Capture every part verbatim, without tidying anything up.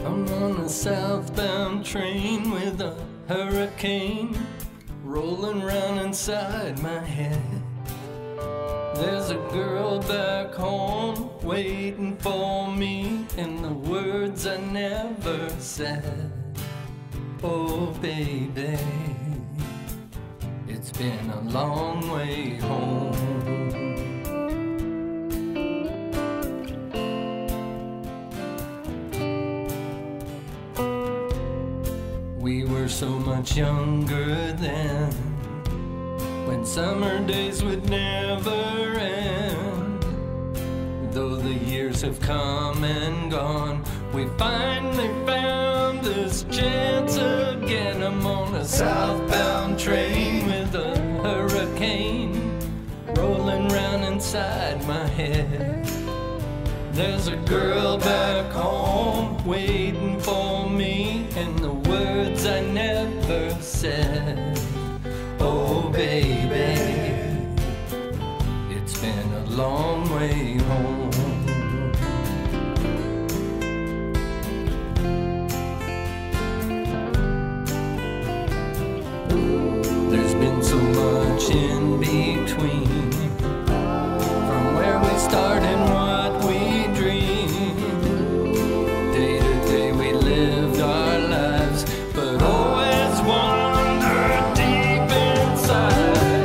I'm on a southbound train with a hurricane rolling round inside my head. There's a girl back home waiting for me in the words I never said. Oh baby, it's been a long way home. We were so much younger then, when summer days would never end. Though the years have come and gone, we finally found this chance again. I'm on a southbound train with a hurricane rolling round inside my head. There's a girl back home waiting for me in the words I never said. Oh baby, it's been a long way home. There's been so much in between, from where we start and what we dream. Day to day we lived our lives, but always wandered deep inside.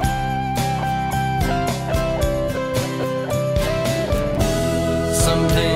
Sometimes